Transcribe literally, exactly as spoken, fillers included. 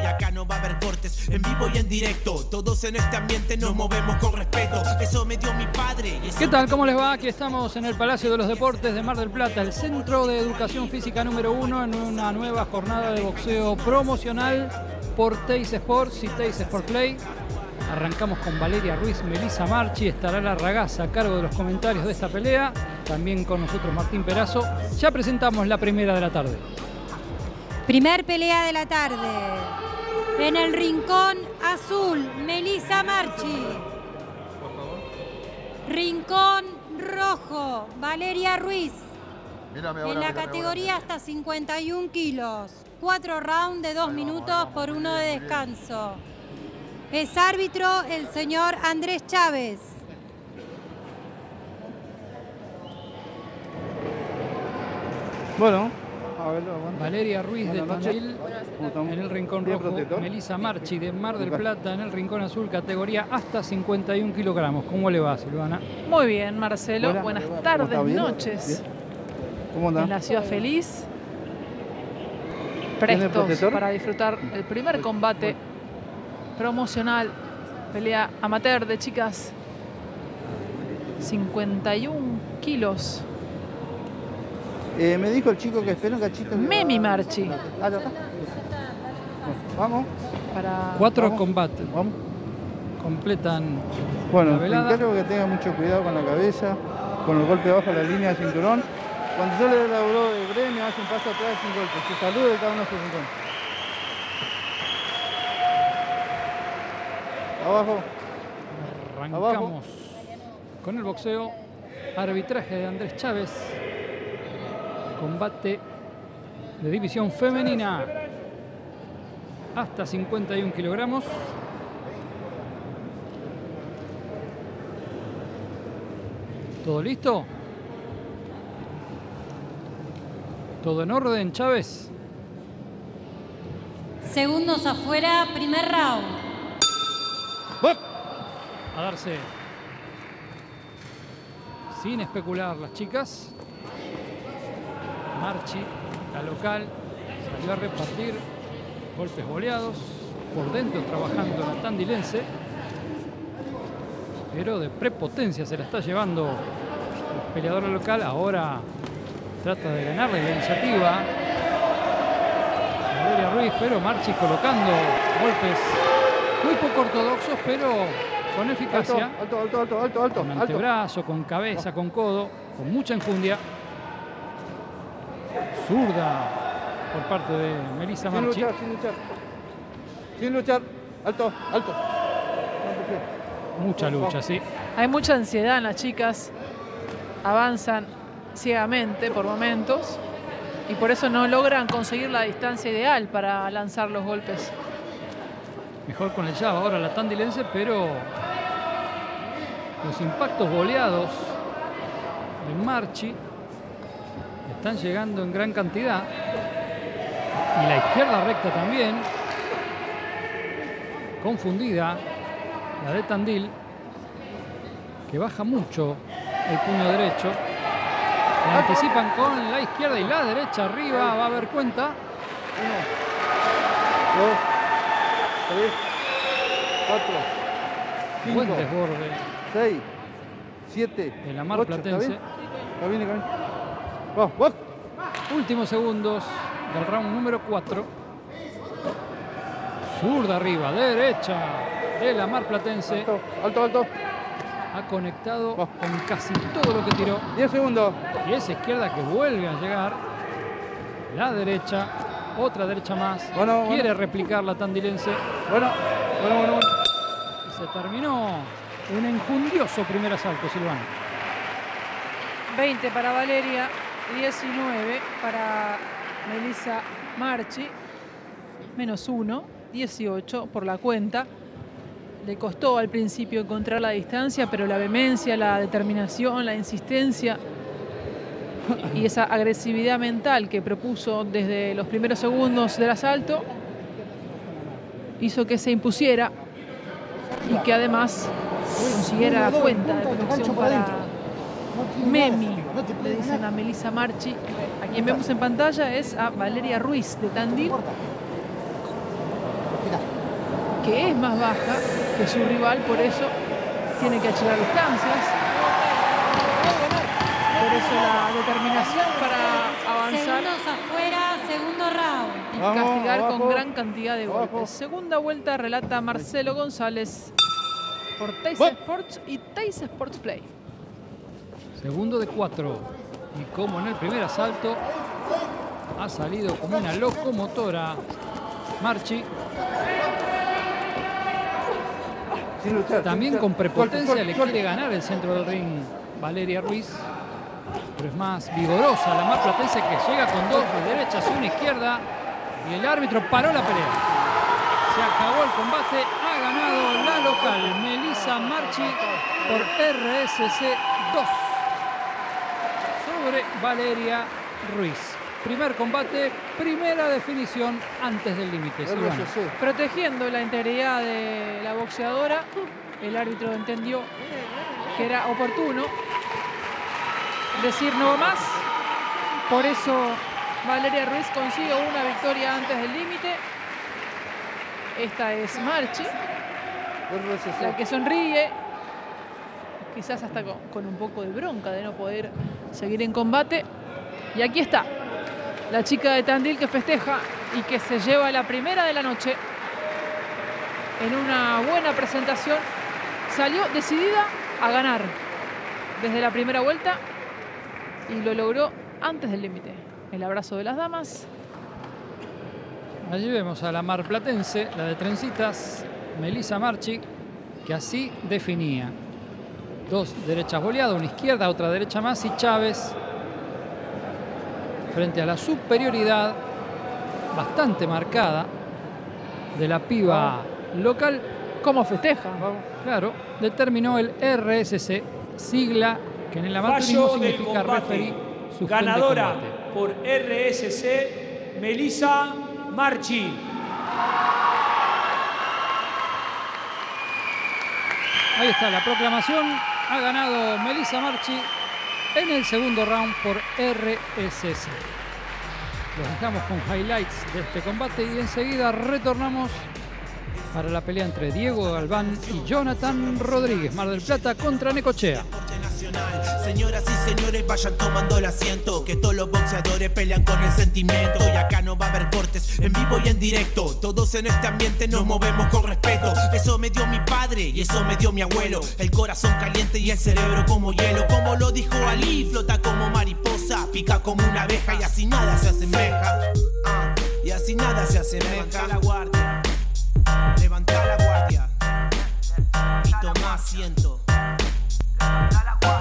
acá no va a haber cortes, en vivo y en directo. Todos en este ambiente nos movemos con respeto. Eso me dio mi padre. ¿Qué tal? ¿Cómo les va? Aquí estamos en el Palacio de los Deportes de Mar del Plata, el Centro de Educación Física número uno, en una nueva jornada de boxeo promocional por Teis Sports y Teis Sport Play. Arrancamos con Valeria Ruiz, Melissa Marchi, estará la Ragazza a cargo de los comentarios de esta pelea. También con nosotros Martín Perazo. Ya presentamos la primera de la tarde. Primer pelea de la tarde. En el rincón azul, Melissa Marchi. Rincón rojo, Valeria Ruiz. Mírame ahora, en la mírame categoría ahora. hasta cincuenta y un kilos. Cuatro rounds de dos minutos por uno de descanso. Es árbitro el señor Andrés Chávez. Bueno, a ver, aguanta. Valeria Ruiz de Buenas noches. Tandil ¿Cómo estamos? en el rincón ¿Bien rojo. protector? Melissa Marchi de Mar del Plata en el rincón azul, categoría hasta cincuenta y un kilogramos. ¿Cómo le va, Silvana? Muy bien, Marcelo. Hola. Buenas ¿Cómo tardes, está? ¿Bien? noches. ¿Bien? ¿Cómo anda? En la ciudad feliz. ¿Tiene Prestos protector? para disfrutar el primer combate promocional. Pelea amateur de chicas. cincuenta y un kilos. Eh, me dijo el chico que espera un cachito. que Memi va- Marchi. Ah, ya está. Vamos, Para... Cuatro Vamos. combates. vamos. Completan Bueno, la te velada. encargo que tenga mucho cuidado con la cabeza, con el golpe bajo la línea de cinturón. Cuando yo le dé la dobló de gremio, hace un paso atrás sin golpe. Se salude cada uno a su rincón. Abajo. Arrancamos con el boxeo. Arbitraje de Andrés Chávez. Combate de división femenina hasta cincuenta y un kilogramos. ¿Todo listo? ¿Todo en orden, Chávez? Segundos afuera, primer round. A darse sin especular las chicas. Marchi, la local, salió a repartir golpes boleados. Por dentro trabajando la tandilense. Pero de prepotencia se la está llevando el peleador local. Ahora trata de ganarle la iniciativa Valeria Ruiz, pero Marchi colocando golpes muy poco ortodoxos, pero con eficacia. Alto, alto, alto, alto, alto, Con alto. antebrazo, con cabeza, con codo, con mucha enjundia. Zurda por parte de Melissa Sin Marchi. luchar, sin luchar. Sin luchar. Alto, alto. Mucha lucha, sí. Hay mucha ansiedad en las chicas. Avanzan ciegamente por momentos. Y por eso no logran conseguir la distancia ideal para lanzar los golpes. Mejor con el jab ahora la tandilense, pero los impactos boleados de Marchi están llegando en gran cantidad. Y la izquierda recta también. Confundida la de Tandil, que baja mucho el puño derecho. La anticipan con la izquierda y la derecha arriba. Va a haber cuenta. Uno, dos, tres, cuatro, Buen cinco, desborde seis, siete, de la Mar ocho. ¿Está Platense. bien? Está bien, está bien. Vamos, vamos. Últimos segundos del round número cuatro. Zurda arriba, derecha de la Mar Platense. Alto, alto, alto. Ha conectado Va. con casi todo lo que tiró. diez segundos. Y esa izquierda que vuelve a llegar. La derecha, otra derecha más. Bueno, Quiere bueno. replicar la tandilense. Bueno, bueno, bueno, bueno. Y se terminó un enjundioso primer asalto, Silvana. veinte para Valeria, diecinueve para Melissa Marchi, menos uno, dieciocho por la cuenta. Le costó al principio encontrar la distancia, pero la vehemencia, la determinación, la insistencia y esa agresividad mental que propuso desde los primeros segundos del asalto hizo que se impusiera y que además consiguiera la cuenta de protección para Memi, le dicen a Melissa Marchi. A quien vemos en pantalla es a Valeria Ruiz de Tandil. que es más baja que su rival, por eso tiene que achicar distancias. Por eso la determinación para avanzar. Segundos afuera, segundo round. Y Vamos, castigar abajo, con gran cantidad de abajo. golpes. Segunda vuelta relata Marcelo González por Teis Bueno. Sports y Teis Sports Play. Segundo de cuatro. Y como en el primer asalto, ha salido como una locomotora Marchi. Sin luchar. También sin con luchar. prepotencia Suelta, le suelta, quiere ganar el centro del ring Valeria Ruiz. Pero es más vigorosa la marplatense, que llega con dos de derechas y una izquierda. Y el árbitro paró la pelea. Se acabó el combate. Ha ganado la local Melissa Marchi por R S C dos sobre Valeria Ruiz. Primer combate, primera definición antes del límite. suelta. Silvana. R S C. Protegiendo la integridad de la boxeadora, el árbitro entendió que era oportuno decir no más. Por eso Valeria Ruiz consigue una victoria antes del límite. Esta es Marchi, R S C. la que sonríe, quizás hasta con, con un poco de bronca de no poder seguir en combate. Y aquí está, la chica de Tandil que festeja y que se lleva la primera de la noche en una buena presentación. Salió decidida a ganar desde la primera vuelta y lo logró antes del límite. El abrazo de las damas. Allí vemos a la marplatense, la de trencitas, Melissa Marchi, que así definía. Dos derechas boleadas, una izquierda, otra derecha más, y Chávez frente a la superioridad bastante marcada de la piba local. ¿Cómo festeja? Vamos. Claro, determinó el R S C, sigla que en el amateurismo Fallo del significa combate. referee suspende Ganadora combate. por R S C, Melissa Marchi. Ahí está la proclamación. Ha ganado Melissa Marchi en el segundo round por R S C. Los dejamos con highlights de este combate y enseguida retornamos para la pelea entre Diego Galván y Jonathan Rodríguez. Mar del Plata contra Necochea. Señoras y señores, vayan tomando el asiento, que todos los boxeadores pelean con el sentimiento. Y acá no va a haber cortes, en vivo y en directo. Todos en este ambiente nos movemos con respeto. Eso me dio mi padre y eso me dio mi abuelo. El corazón caliente y el cerebro como hielo. Como lo dijo Ali, flota como mariposa, pica como una abeja y así nada se asemeja. Ah, y así nada se asemeja. Levanta la guardia, levanta la guardia y toma asiento. Levanta la guardia.